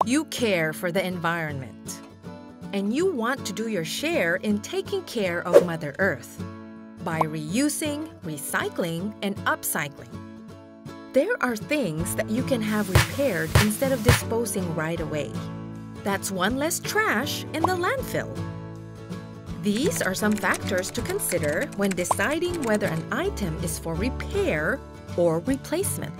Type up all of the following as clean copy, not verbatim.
You care for the environment, and you want to do your share in taking care of Mother Earth by reusing, recycling, and upcycling. There are things that you can have repaired instead of disposing right away. That's one less trash in the landfill. These are some factors to consider when deciding whether an item is for repair or replacement.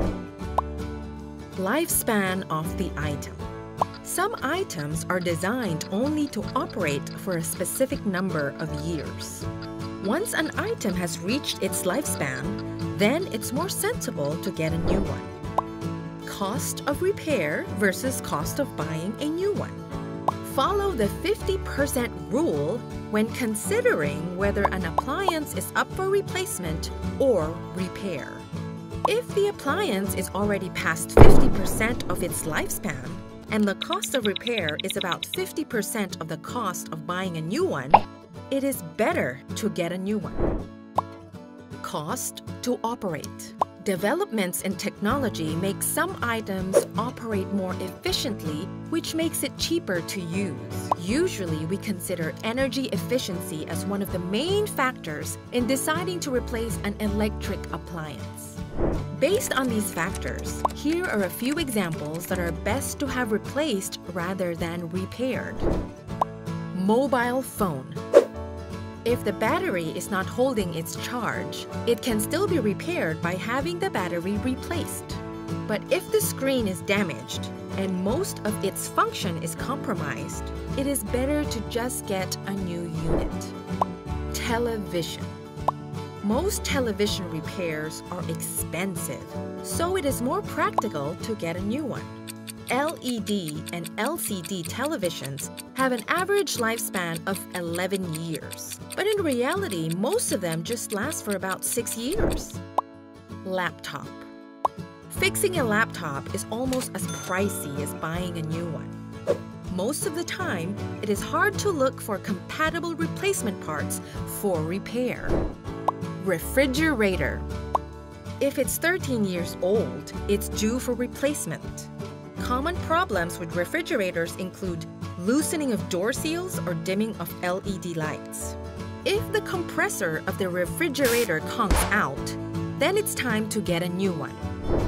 Lifespan of the item. Some items are designed only to operate for a specific number of years. Once an item has reached its lifespan, then it's more sensible to get a new one. Cost of repair versus cost of buying a new one. Follow the 50% rule when considering whether an appliance is up for replacement or repair. If the appliance is already past 50% of its lifespan and the cost of repair is about 50% of the cost of buying a new one, it is better to get a new one. Cost to operate. Developments in technology make some items operate more efficiently, which makes it cheaper to use. Usually, we consider energy efficiency as one of the main factors in deciding to replace an electric appliance. Based on these factors, here are a few examples that are best to have replaced rather than repaired. Mobile phone. If the battery is not holding its charge, it can still be repaired by having the battery replaced. But if the screen is damaged and most of its function is compromised, it is better to just get a new unit. Television. Most television repairs are expensive, so it is more practical to get a new one. LED and LCD televisions have an average lifespan of 11 years, but in reality, most of them just last for about 6 years. Laptop. Fixing a laptop is almost as pricey as buying a new one. Most of the time, it is hard to look for compatible replacement parts for repair. Refrigerator. If it's 13 years old, it's due for replacement. Common problems with refrigerators include loosening of door seals or dimming of LED lights. If the compressor of the refrigerator conks out, then it's time to get a new one.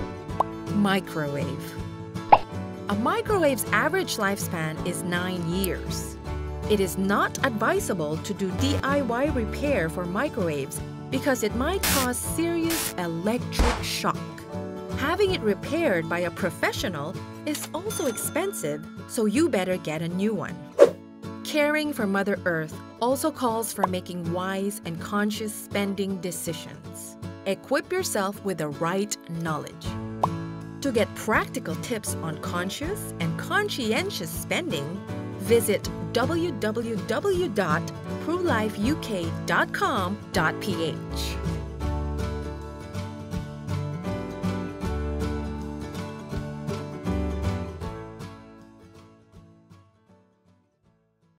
Microwave. A microwave's average lifespan is 9 years. It is not advisable to do DIY repair for microwaves because it might cause serious electric shock. Having it repaired by a professional is also expensive, so you better get a new one. Caring for Mother Earth also calls for making wise and conscious spending decisions. Equip yourself with the right knowledge. To get practical tips on conscious and conscientious spending, visit www.prolifeuk.com.ph.